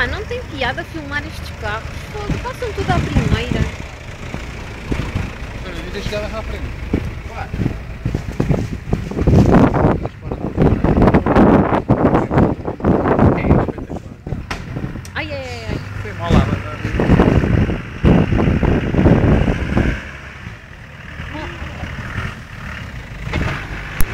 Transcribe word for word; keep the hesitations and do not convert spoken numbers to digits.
Pá, não tem piada filmar estes carros. Fogo, passam tudo à primeira. Mas devia ter chegado à frente. Claro. Ai, ai, ai, ai. Foi mal lá.